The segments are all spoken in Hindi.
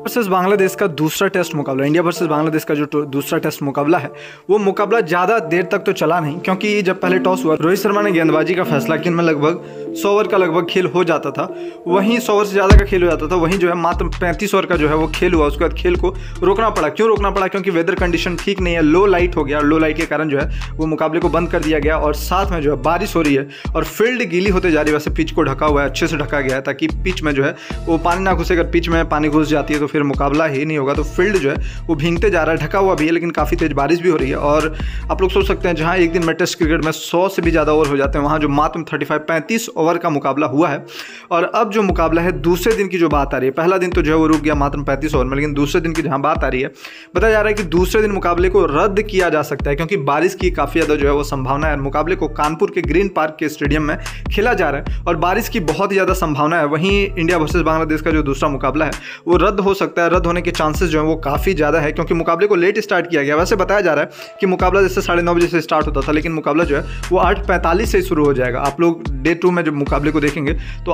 वर्सेस बांग्लादेश का दूसरा टेस्ट मुकाबला, इंडिया वर्सेस बांग्लादेश का जो दूसरा टेस्ट मुकाबला है वो मुकाबला ज़्यादा देर तक तो चला नहीं, क्योंकि जब पहले टॉस हुआ रोहित शर्मा ने गेंदबाजी का फैसला किया, इनमें लगभग 100 ओवर का लगभग खेल हो जाता था, वहीं 100 ओवर से ज़्यादा का खेल हो जाता था, वहीं जो है मात्र 35 ओवर का जो है वो खेल हुआ। उसके बाद खेल को रोकना पड़ा। क्यों रोकना पड़ा? क्योंकि वेदर कंडीशन ठीक नहीं है, लो लाइट हो गया, और लो लाइट के कारण जो है वो मुकाबले को बंद कर दिया गया, और साथ में जो है बारिश हो रही है और फील्ड गीली होते जा रही है। वैसे पिच को ढका हुआ है, अच्छे से ढका गया है ताकि पिच में जो है वो पानी ना घुसे। अगर पिच में पानी घुस जाती है तो फिर मुकाबला ही नहीं होगा। तो फील्ड जो है वो भीगते जा रहा है, ढका हुआ भी है, लेकिन काफ़ी तेज बारिश भी हो रही है। और आप लोग सोच सकते हैं जहां एक दिन में टेस्ट क्रिकेट में 100 से भी ज़्यादा ओवर हो जाते हैं, वहां जो मात्र 35 ओवर का मुकाबला हुआ है। और अब जो मुकाबला है दूसरे दिन की जो बात आ रही है, पहला दिन तो जो है वो रुक गया मात्र 35 ओवर में, लेकिन दूसरे दिन की जहां बात आ रही है, बताया जा रहा है कि दूसरे दिन मुकाबले को रद्द किया जा सकता है, क्योंकि बारिश की काफ़ी ज़्यादा जो है वो संभावना है। मुकाबले को कानपुर के ग्रीन पार्क के स्टेडियम में खेला जा रहा है और बारिश की बहुत ही ज़्यादा संभावना है। वहीं इंडिया वर्सेस बांग्लादेश का जो दूसरा मुकाबला है वो रद्द हो सकता है। रद्द होने के चांसेस जो है वो काफ़ी ज़्यादा है, क्योंकि मुकाबले को लेट स्टार्ट किया गया। वैसे बताया जा रहा है कि मुकाबला जैसे 9:30 बजे से स्टार्ट होता था, लेकिन मुकाबला जो है वो 8:45 से शुरू हो जाएगा। आप लोग डे 2 में जब मुकाबले को देखेंगे तो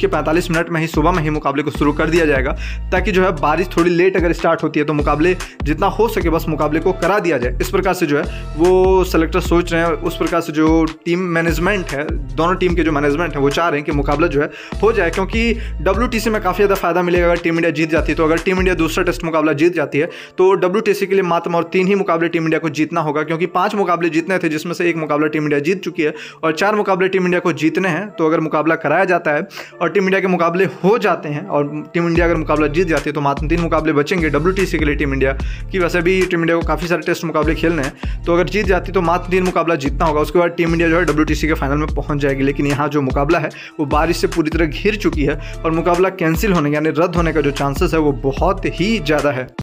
8:45 में ही सुबह में ही मुकाबले को शुरू कर दिया जाएगा, ताकि जो है बारिश थोड़ी लेट अगर स्टार्ट होती है तो मुकाबले जितना हो सके बस मुकाबले को करा दिया जाए। इस प्रकार से जो है वो सेलेक्टर सोच रहे हैं, उस प्रकार से जो टीम मैनेजमेंट है, दोनों टीम के जो मैनेजमेंट है वो चाह रहे हैं कि मुकाबला जो है हो जाए, क्योंकि WTC में काफ़ी ज़्यादा फायदा मिलेगा अगर टीम इंडिया जीत जाती है। तो अगर टीम इंडिया दूसरा टेस्ट मुकाबला जीत जाती है तो WTC के लिए मात्र और 3 ही मुकाबले टीम इंडिया को जीतना होगा, क्योंकि 5 मुकाबले जीतने थे, जिसमें से 1 मुकाबला टीम इंडिया जीत चुकी है और 4 मुकाबले टीम इंडिया को जीतने हैं। तो अगर मुकाबला कराया जाता है और टीम इंडिया के मुकाबले हो जाते हैं और टीम इंडिया अगर मुकाबला जीत जाती है तो मात्र 3 मुकाबले बचेंगे WTC के लिए टीम इंडिया की। वैसे भी टीम इंडिया को काफ़ी सारे टेस्ट मुकाबले खेलने हैं, तो अगर जीत जाती तो मात्र 3 मुकाबला जीतना होगा। उसके बाद टीम इंडिया जो है WTC के फाइनल में पहुंच जाएगी। लेकिन यहाँ जो मुकाबला है वो बारिश से पूरी तरह घिर चुकी है और मुकाबला कैंसिल होने यानी रद्द होने का जो चांसेस है वो बहुत ही ज़्यादा है।